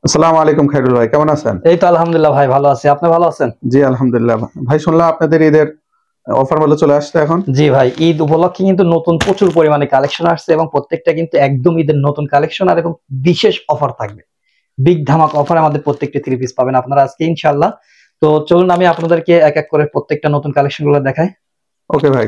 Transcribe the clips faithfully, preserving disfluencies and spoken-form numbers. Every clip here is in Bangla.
আসসালামু আলাইকুম খায়রুল ভাই, কেমন আছেন? এই তো আলহামদুলিল্লাহ ভাই, ভালো আছি। আপনি ভালো আছেন? জি আলহামদুলিল্লাহ। ভাই শুনলাম আপনাদের ঈদের অফার গুলো চলে আসছে এখন। জি ভাই, ঈদ উপলক্ষে কিন্তু নতুন প্রচুর পরিমাণে কালেকশন আসছে এবং প্রত্যেকটা কিন্তু একদম ঈদের নতুন কালেকশন আর এবং বিশেষ অফার থাকবে। বিগ ধামাক অফার আমাদের প্রত্যেকটি থ্রি পিস পাবেন আপনারা আজকে ইনশাআল্লাহ। তো চলুন আমি আপনাদেরকে এক এক করে প্রত্যেকটা নতুন কালেকশন গুলো দেখাই। ওকে ভাই।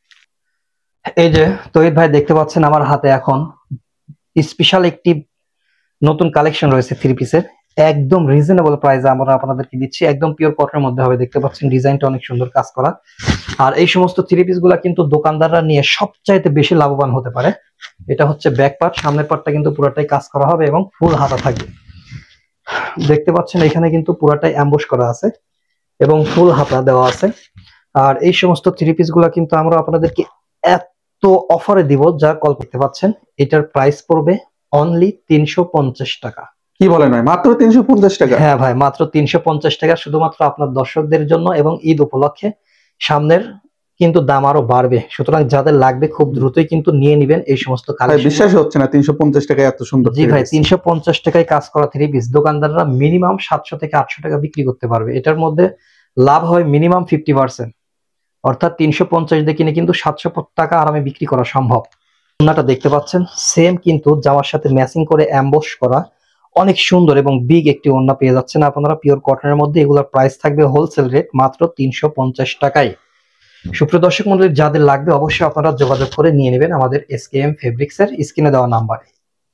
এই যে তৌহিদ ভাই দেখতে পাচ্ছেন আমার হাতে এখন স্পেশাল একটি নতুন কালেকশন রয়েছে থ্রি পিসের। একদম রিজনেবল প্রাইসে আমরা আপনাদেরকে দিচ্ছি, একদম পিওর কটনের মধ্যে হবে। দেখতে পাচ্ছেন ডিজাইনটা অনেক সুন্দর কাজ করা। আর এই সমস্ত থ্রি পিস গুলা কিন্তু দোকানদাররা নিয়ে সবচাইতে বেশি লাভবান হতে পারে। এটা হচ্ছে ব্যাক পার্ট, সামনের পার্টটা কিন্তু পুরোটাই কাজ করা হবে এবং ফুল হাতা থাকবে। দেখতে পাচ্ছেন এখানে কিন্তু পুরোটাই অ্যাম্বুশ করা আছে এবং ফুল হাতা দেওয়া আছে। আর এই সমস্ত থ্রি পিস গুলা কিন্তু আমরা আপনাদেরকে এত অফারে দিব যা কল করতে পাচ্ছেন। এটার প্রাইস পড়বে অনলি তিনশো পঞ্চাশ টাকা। কি বলেন ভাই, মাত্র তিনশো পঞ্চাশ টাকা? হ্যাঁ ভাই, মাত্র তিনশো পঞ্চাশ টাকা শুধুমাত্র আপনার দর্শকদের জন্য এবং ঈদ উপলক্ষে। সামনের কিন্তু দাম আরো বাড়বে, সুতরাং যাদের লাগবে খুব দ্রুতই কিন্তু নিয়ে নেবেন এই সমস্ত কালেকশন। বিশ্বাস হচ্ছে না তিনশো পঞ্চাশ টাকায় এত সুন্দর। জি ভাই, তিনশো পঞ্চাশ টাকায় কাজ করা থ্রি পিস দোকানদাররা মিনিমাম সাতশো থেকে আটশো টাকা বিক্রি করতে পারবে। এটার মধ্যে লাভ হয় মিনিমাম ফিফটি পার্সেন্ট, অর্থাৎ তিনশো পঞ্চাশ দিয়ে কিনে কিন্তু সাতশো টাকা আরামে বিক্রি করা সম্ভব। ওন্নাটা দেখতে পাচ্ছেন সেম কিন্তু জামার সাথে ম্যাচিং করে অ্যাম্বস করা, অনেক সুন্দর এবং বিগ একটি ওন্না পেয়ে যাচ্ছেন আপনারা পিওর কটনের মধ্যে। এগুলোর প্রাইস থাকবে হোলসেল রেট মাত্র তিনশো পঞ্চাশ টাকায়। সুপ্রিয় দর্শক মণ্ডলী, যাদের লাগবে অবশ্যই আপনারা যোগাযোগ করে নিয়ে নেবেন আমাদের এসকেএম ফেব্রিক্স এর স্ক্রিনে দেওয়া নাম্বারে।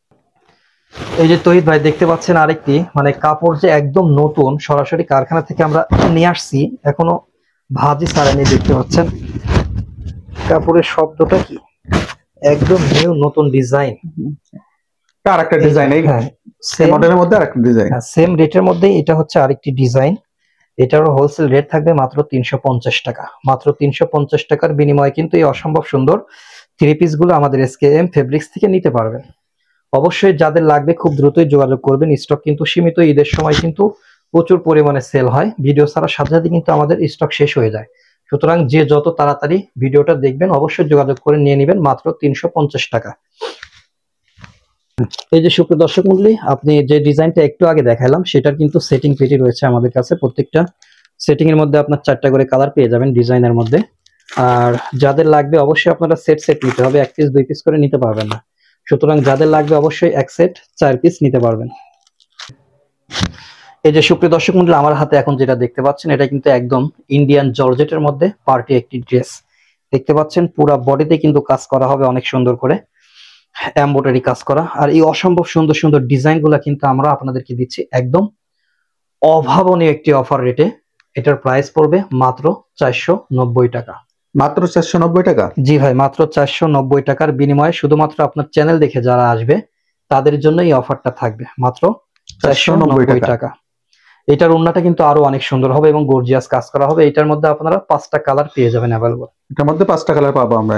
এই যে তৌহিদ ভাই দেখতে পাচ্ছেন আরেকটি মানে কাপড় যে একদম নতুন, সরাসরি কারখানা থেকে আমরা নিয়ে আসছি, এখনো ভাজি ছাড়েনি। দেখতে পাচ্ছেন কাপড়ের শব্দটা কি, একদম নিউ নতুন ডিজাইন। আরেকটা ডিজাইন, এই সেম মডেলের মধ্যে আরেকটা ডিজাইন, সেম রেটের মধ্যে এটা হচ্ছে আরেকটি ডিজাইন। এটারও হোলসেল রেট থাকবে মাত্র তিনশো পঞ্চাশ টাকা। মাত্র তিনশো পঞ্চাশ টাকার বিনিময়ে কিন্তু এই অসম্ভব সুন্দর থ্রি পিস গুলো আমাদের এসকেএম ফেব্রিক্স থেকে নিতে পারবেন। অবশ্যই যাদের লাগবে খুব দ্রুতই যোগাযোগ করবেন, স্টক কিন্তু সীমিত। ঈদের সময় কিন্তু প্রচুর পরিমাণে সেল হয়, ভিডিও ছাড়ার সাথে সাথে কিন্তু আমাদের স্টক শেষ হয়ে যায়। সুতরাং যে যত তাড়াতাড়ি ভিডিওটা দেখবেন অবশ্যই যোগাযোগ করে নিয়ে নেবেন মাত্র তিনশো পঞ্চাশ টাকা। এই যে সুপ্রিয় দর্শক মণ্ডলী, আপনি যে ডিজাইনটা একটু আগে দেখালাম সেটার কিন্তু সেটিং পেটি রয়েছে আমাদের কাছে। প্রত্যেকটা সেটিং এর মধ্যে আপনার চারটা করে কালার পেয়ে যাবেন ডিজাইনের মধ্যে। আর যাদের লাগবে অবশ্যই আপনারা সেট সেট নিতে হবে, এক পিস দুই পিস করে নিতে পারবেন না। সুতরাং যাদের লাগবে অবশ্যই এক সেট চার পিস নিতে পারবেন। এই যে সুপ্রিয় দর্শক মণ্ডলী, আমার হাতে এখন যেটা দেখতে পাচ্ছেন এটা কিন্তু একদম ইন্ডিয়ান জর্জেটের মধ্যে পার্টি একটি ড্রেস। দেখতে পাচ্ছেন পুরো বডিতে কিন্তু কাজ করা হবে অনেক সুন্দর করে, এমব্রয়ডারি কাজ করা। আর এই অসম্ভব সুন্দর সুন্দর ডিজাইন গুলা কিন্তু আমরা আপনাদেরকে দিচ্ছি একদম অভাবনীয় একটি অফার রেটে। এটার প্রাইস পড়বে মাত্র চারশো নব্বই টাকা। মাত্র চারশো নব্বই টাকা? জি ভাই, মাত্র চারশো নব্বই টাকার বিনিময়ে শুধুমাত্র আপনার চ্যানেল দেখে যারা আসবে তাদের জন্য এই অফারটা থাকবে মাত্র চারশো নব্বই টাকা। এটার ওন্নাটা কিন্তু আরো অনেক সুন্দর হবে এবং গর্জিয়াস কাজ করা হবে। এটার মধ্যে আপনারা পাঁচটা কালার পেয়ে যাবেন অ্যাভেলেবল। এটার মধ্যে পাঁচটা কালার পাবো আমরা।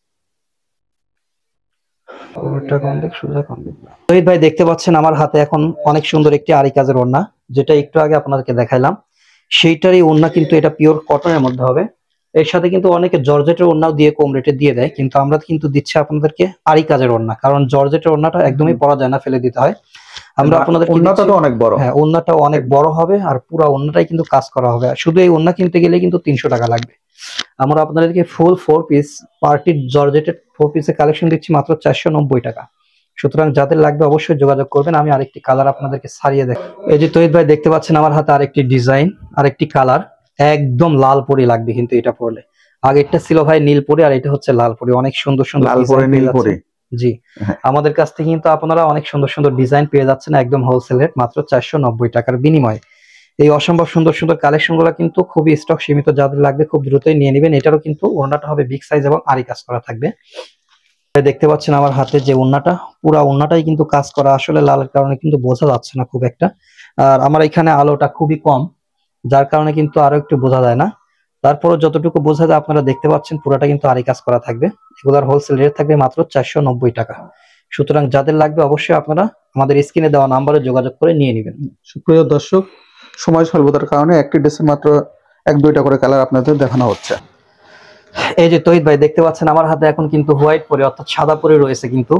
শহীদ ভাই দেখতে পাচ্ছেন আমার হাতে এখন অনেক সুন্দর একটি আরি কাজের ওন্না, যেটা একটু আগে আপনাদেরকে দেখাইলাম সেইটারই ওন্না, কিন্তু এটা পিওর কটনের মধ্যে হবে। এর সাথে কিন্তু অনেকে জর্জেটের ওন্নাও দিয়ে কম রেটে দিয়ে দেয়, কিন্তু আমরা কিন্তু দিচ্ছি আপনাদেরকে আরি কাজের ওন্না, কারণ জর্জেটের ওন্নাটা একদমই পরা যায় না, ফেলে দিতে হয়। আমরা আপনাদের ওন্নাটাও অনেক বড়। হ্যাঁ, ওন্নাটাও অনেক বড় হবে আর পুরো ওন্নাটাই কিন্তু কাজ করা হবে। শুধু এই ওন্না কিনতে গেলে কিন্তু তিনশো টাকা লাগবে। আমরা আপনাদেরকে ফুল ফোর পিস পার্টি জর্জেটেড ফোর পিসের কালেকশন দিচ্ছি মাত্র চারশো নব্বই টাকা। সুতরাং যাদের লাগবে অবশ্যই যোগাযোগ করবেন। আমি আরেকটি কালার আপনাদেরকে ছাড়িয়ে দেখ। এই যে তৌহিদ ভাই দেখতে পাচ্ছেন আমার হাতে আরেকটি ডিজাইন, আরেকটি কালার, একদম লাল পরি লাগবে কিন্তু এটা পরলে। আগেরটা ছিল ভাই নীল পরি, আর এটা হচ্ছে লাল পরি। অনেক সুন্দর সুন্দর লাল পরি নীল পরি। জি, আমাদের কাছ থেকে কিন্তু আপনারা অনেক সুন্দর সুন্দর ডিজাইন পেয়ে যাচ্ছেন একদম হোলসেল রেট মাত্র চারশো নব্বই টাকার বিনিময়ে। এই অসম্ভব সুন্দর সুন্দর কালেকশন গুলো কিন্তু খুবই স্টক সীমিত, যাদের লাগবে খুব দ্রুতই নিয়ে নেবেন। এটারও কিন্তু ওড়নাটা হবে বিগ সাইজ এবং আরি কাজ করা থাকবে। দেখতে পাচ্ছেন আমার হাতে যে ওড়নাটা, পুরা ওড়নাটাই কিন্তু কাজ করা। আসলে লালের কারণে কিন্তু বোঝা যাচ্ছে না খুব একটা, আর আমার এখানে আলোটা খুবই কম, যার কারণে কিন্তু আরো একটু বোঝা যায় না। তারপরে যতটুকু বোঝা যায় আপনারা দেখতে পাচ্ছেন পুরাটা কিন্তু আরি কাজ করা থাকবে। এগুলোর হোলসেল রেট থাকবে মাত্র চারশো নব্বই টাকা। সুতরাং যাদের লাগবে অবশ্যই আপনারা আমাদের স্ক্রিনে দেওয়া নাম্বারে যোগাযোগ করে নিয়ে নেবেন। সুপ্রিয় দর্শক, সময় স্বল্পতার কারণে একটি ড্রেসের মাত্র এক দুইটা করে কালার আপনাদের দেখানো হচ্ছে। এই যে তৌহিদ ভাই দেখতে পাচ্ছেন আমার হাতে এখন কিন্তু হোয়াইট পরে অর্থাৎ সাদা পরে রয়েছে কিন্তু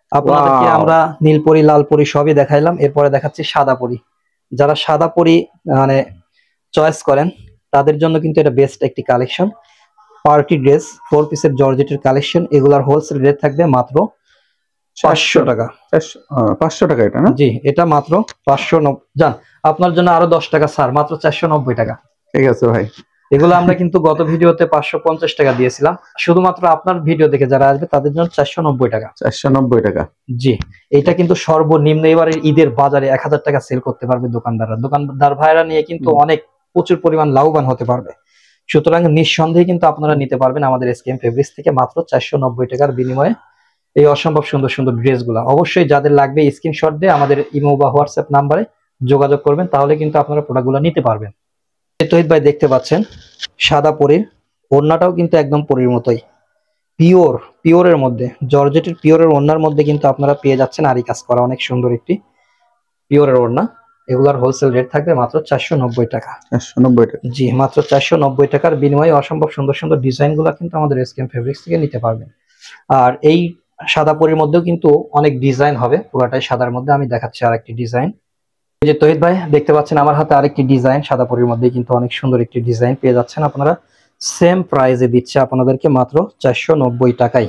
আপনাদেরকে Wow! আমরা নীলপরি লালপরি সবই দেখাইলাম, এরপরে দেখাচ্ছি সাদা পরি। যারা সাদা পরি মানে চয়েস করেন তাদের জন্য কিন্তু এটা বেস্ট একটি কালেকশন। পার্টি ড্রেস ফোর পিসের জর্জেটের কালেকশন, এগুলার হোলসেল রেট থাকবে মাত্র পাঁচশো টাকা। চারশো আহ, পাঁচশো টাকা এটা না? জি, এটা মাত্র পাঁচশো নব্বই। যান, আপনার জন্য আরো দশ টাকা ছাড়, মাত্র চারশো নব্বই টাকা। ঠিক আছে ভাই। এগুলো আমরা কিন্তু গত ভিডিওতে পাঁচশো পঞ্চাশ টাকা দিয়েছিলাম, শুধুমাত্র আপনার ভিডিও দেখে যারা আসবে তাদের জন্য চারশো নব্বই টাকা। চারশো নব্বই টাকা। জি, এটা কিন্তু সর্বনিম্ন এবারে ঈদের বাজারে এক হাজার টাকা সেল করতে পারবে দোকানদাররা। দোকানদার ভাইরা নিয়ে কিন্তু অনেক প্রচুর পরিমাণ লাভবান হতে পারবে। সুতরাং নিঃসন্দেহে কিন্তু আপনারা নিতে পারবেন আমাদের এসকেএম ফেব্রিক্স থেকে মাত্র চারশো নব্বই টাকার বিনিময়ে এই অসম্ভব সুন্দর সুন্দর ড্রেসগুলো। অবশ্যই যাদের লাগবে স্ক্রিনশট দিয়ে আমাদের ইমো বা হোয়াটসঅ্যাপ নাম্বারে যোগাযোগ করবেন, তাহলে কিন্তু আপনারা প্রোডাক্টগুলো নিতে পারবেন। তহিদ ভাই দেখতে পাচ্ছেন সাদা পরির, ওড়নাটাও কিন্তু একদম পরির মতোই পিওর, পিওরের মধ্যে জর্জেটের পিওরের ওড়নার মধ্যে কিন্তু আপনারা পেয়ে যাচ্ছেন আরি কাজ করা অনেক সুন্দর একটি পিওরের ওড়না। এগুলার হোলসেল রেট থাকবে মাত্র চারশো নব্বই টাকা। চারশো নব্বই টাকা। জি, মাত্র চারশো নব্বই টাকার বিনিময়ে অসম্ভব সুন্দর সুন্দর ডিজাইন গুলা কিন্তু আমাদের এসকেএম ফেব্রিক্স থেকে নিতে পারবেন। আর এই সাদা পরির মধ্যেও কিন্তু অনেক ডিজাইন হবে, পুরাটাই সাদার মধ্যে। আমি দেখাচ্ছি আরেকটি ডিজাইন। এই যে তহিদ ভাই দেখতে পাচ্ছেন আমার হাতে আরেকটি ডিজাইন, সাদা পরির মধ্যে কিন্তু অনেক সুন্দর একটি ডিজাইন পেয়ে যাচ্ছেন আপনারা। সেম প্রাইসে দিচ্ছে আপনাদেরকে মাত্র চারশো নব্বই টাকায়।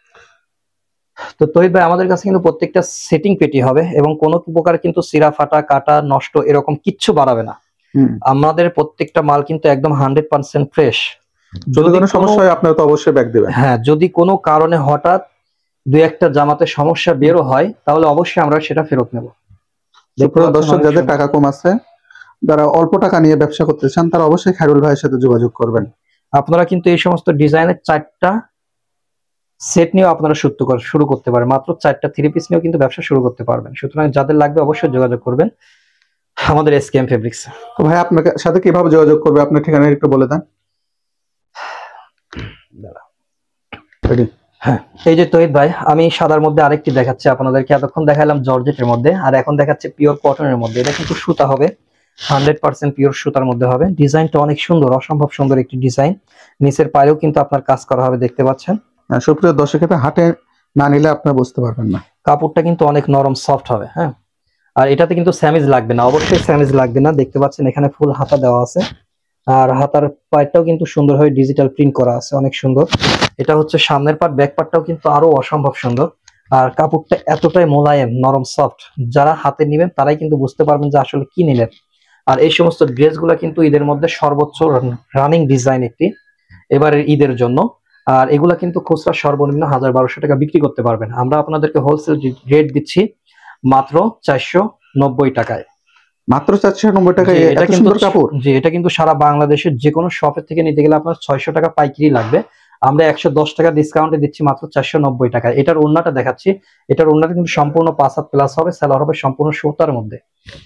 তো তহিদ ভাই আমাদের কাছে কিন্তু প্রত্যেকটা সেটিং পেটি হবে এবং কোনো প্রকার কিন্তু সিরা ফাটা কাটা নষ্ট এরকম কিচ্ছু বাড়াবে না। আমাদের প্রত্যেকটা মাল কিন্তু একদম হান্ড্রেড পার্সেন্ট ফ্রেশ। যদি কোনো সমস্যা হয় আপনারা তো অবশ্যই ব্যাক দিবেন। হ্যাঁ, যদি কোনো কারণে হঠাৎ দুই একটা জামাতে সমস্যা বেরো হয় তাহলে অবশ্যই আমরা সেটা ফেরত নেব। দর্শক যাদের টাকা কম আছে, যারা অল্প টাকা নিয়ে ব্যবসা করতে চান, তারা অবশ্যই খায়রুল ভাইয়ের সাথে যোগাযোগ করবেন। আপনারা কিন্তু এই সমস্ত ডিজাইনের চারটা সেট নিয়েও আপনারা শুরু করতে পারেন, মাত্র চারটা থ্রি পিস নিয়েও কিন্তু ব্যবসা শুরু করতে পারবেন। সুতরাং যাদের লাগবে অবশ্যই যোগাযোগ করবেন আমাদের এসকেএম ফেব্রিক্স। তো ভাই আপনার সাথে কিভাবে যোগাযোগ করবে, আপনার ঠিকানা একটু বলে দেন। হ্যাঁ, এই যে তহিদ ভাই আমি সাদার মধ্যে আরেকটি দেখাচ্ছি আপনাদেরকে। এতক্ষণ দেখালাম জর্জেটের মধ্যে, আর এখন দেখাচ্ছি পিওর কটনের মধ্যে। এটা কিন্তু সুতা হবে, হান্ড্রেড পার্সেন্ট পিওর সুতার মধ্যে হবে। ডিজাইনটা অনেক সুন্দর, অসম্ভব সুন্দর একটি ডিজাইন। নিচের পায়েও কিন্তু আপনার কাজ করা হবে, দেখতে পাচ্ছেন। সুপ্রিয় দর্শক, হাটে না নিলে আপনারা বুঝতে পারবেন না। কাপড়টা কিন্তু অনেক নরম সফট হবে। হ্যাঁ, আর এটাতে কিন্তু স্যামিজ লাগবে না, অবশ্যই স্যামিজ লাগবে না। দেখতে পাচ্ছেন এখানে ফুল হাতা দেওয়া আছে, আর হাতার পাটটাও কিন্তু সুন্দরভাবে ডিজিটাল প্রিন্ট করা আছে, অনেক সুন্দর। এটা হচ্ছে সামনের পার্ট, ব্যাক পার্টটাও কিন্তু আরো অসম্ভব সুন্দর। আর কাপড়টা এতটাই মোলায়েম, নরম, সফট। যারা হাতে নেবেন তারাই কিন্তু বুঝতে পারবেন যে আসলে কি নিলেন। আর এই সমস্ত ড্রেসগুলো কিন্তু ঈদের মধ্যে সর্বোচ্চ রানিং ডিজাইন একটি এবারের ঈদের জন্য। আর এগুলা কিন্তু খুচরা সর্বনিম্ন হাজার বারোশো টাকা বিক্রি করতে পারবেন। আমরা আপনাদেরকে হোলসেল রেট দিচ্ছি মাত্র চারশো নব্বই টাকায়। মাত্র চারশো নব্বই টাকায় এটা কিন্তু কাপড়। জি, এটা কিন্তু সারা বাংলাদেশের যে কোনো শপের থেকে নিতে গেলে আপনার ছয়শো টাকা পাইকারি লাগবে। আমরা একশো দশ টাকা ডিসকাউন্টে দিচ্ছি মাত্র চারশো নব্বই টাকায়। এটার ওড়নাটা দেখাচ্ছি, এটার ওড়নাটা কিন্তু সম্পূর্ণ পাঁচ হাত প্লাস হবে, সালোয়ার হবে সম্পূর্ণ সুতার মধ্যে।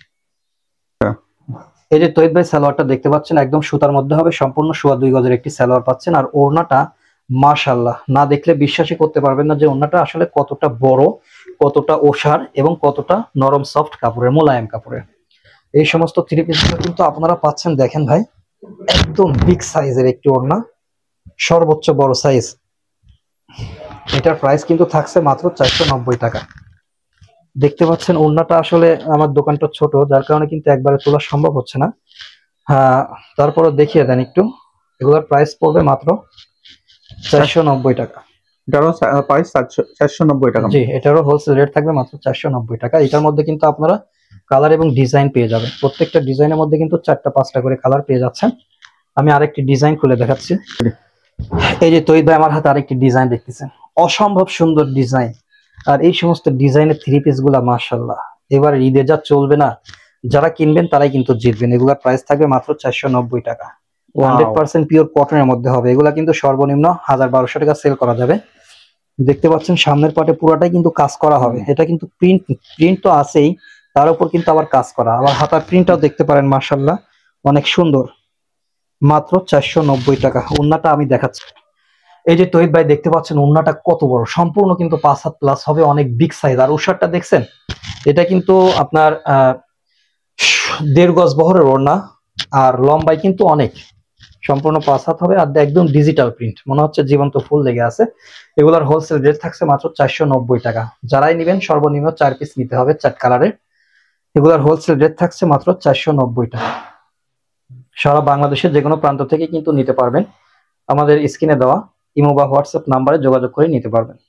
এই যে তহিদ ভাই সালোয়ারটা দেখতে পাচ্ছেন একদম সুতার মধ্যে হবে, সম্পূর্ণ সোয়া দুই গজের একটি সালোয়ার পাচ্ছেন। আর ওড়নাটা মাশাআল্লাহ, না দেখলে বিশ্বাসই করতে পারবেন না যে ওড়নাটা আসলে কতটা বড়, কতটা ওসার এবং কতটা নরম সফট কাপড়ের, মোলায়েম কাপড়ের। এই সমস্ত থ্রি পিসগুলো কিন্তু আপনারা পাচ্ছেন, দেখেন ভাই একদম বিগ সাইজের একটি ওড়না, সর্বোচ্চ বড় সাইজ। এটার প্রাইস কিন্তু থাকছে মাত্র চারশো নব্বই টাকা। দেখতে পাচ্ছেন ওড়নাটা আসলে আমার দোকানটা ছোট, যার কারণে কিন্তু একবারে তোলা সম্ভব হচ্ছে না। হ্যাঁ, তারপরে দেখিয়ে দেন একটু। এগুলোর প্রাইস পড়বে মাত্র চারশো নব্বই টাকা। এটারও প্রাইস চারশো নব্বই টাকা। জি, এটারও হোলসেল রেট থাকবে মাত্র চারশো নব্বই টাকা। এটার মধ্যে কিন্তু আপনারা কালার এবং ডিজাইন পেয়ে যাবেন। প্রত্যেকটা ডিজাইনের মধ্যে কিন্তু চারটা পাঁচটা করে কালার পেয়ে যাচ্ছেন। আমি আরেকটি ডিজাইন খুলে দেখাচ্ছি। এই যে তহিদ ভাই আমার হাতে আরেকটি ডিজাইন দেখতেছেন, অসম্ভব সুন্দর ডিজাইন। আর এই সমস্ত ডিজাইনের থ্রি পিস গুলা মাশাআল্লাহ এবার ঈদে যা চলবে না, যারা কিনবেন তারাই কিন্তু জিতবেন। এগুলার প্রাইস থাকবে মাত্র চারশো নব্বই টাকা। হান্ড্রেড পার্সেন্ট পিওর কটনের মধ্যে হবে। এগুলা কিন্তু সর্বনিম্ন হাজার বারোশো টাকা সেল করা যাবে। দেখতে পাচ্ছেন সামনের পাটে পুরাটাই কিন্তু কাজ করা হবে। এটা কিন্তু প্রিন্ট প্রিন্ট তো আছেই, তার উপর কিন্তু আবার কাজ করা। আবার হাতার প্রিন্টটাও দেখতে পারেন, মাশাআল্লাহ অনেক সুন্দর। মাত্র চারশো নব্বই টাকা। ওড়নাটা আমি দেখাচ্ছি। এই যে তহিদ ভাই দেখতে পাচ্ছেন ওড়নাটা কত বড়, সম্পূর্ণ কিন্তু পাঁচ হাত প্লাস হবে, অনেক বিগ সাইজ। আর ওড়নাটা দেখছেন, এটা কিন্তু আপনার আহ দেড় গজ বহরের ওড়না, আর লম্বাই কিন্তু অনেক। সম্পূর্ণ পাঁচ হাত হবে, আর একদম ডিজিটাল প্রিন্ট, মনে হচ্ছে জীবন্ত ফুল লেগে আছে। এগুলোর হোলসেল রেট থাকছে মাত্র চারশো নব্বই টাকা। যারাই নেবেন সর্বনিম্ন চার পিস নিতে হবে চার কালারের। এগুলোর হোলসেল রেট থাকছে মাত্র চারশো নব্বই টাকা। সারা বাংলাদেশের যে কোনো প্রান্ত থেকে কিন্তু নিতে পারবেন। আমাদের স্ক্রিনে দেওয়া ইমো বা হোয়াটসঅ্যাপ নাম্বারে যোগাযোগ করে নিতে পারবেন।